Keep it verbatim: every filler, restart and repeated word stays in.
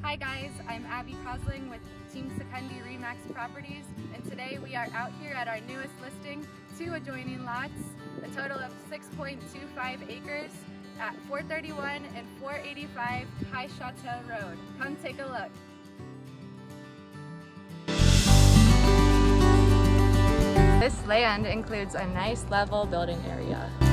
Hi guys, I'm Abby Cosling with TeamSecundy Remax Properties, and today we are out here at our newest listing, two adjoining lots, a total of six point two five acres at four thirty-one and four eighty-five High Chateau Road. Come take a look. This land includes a nice level building area.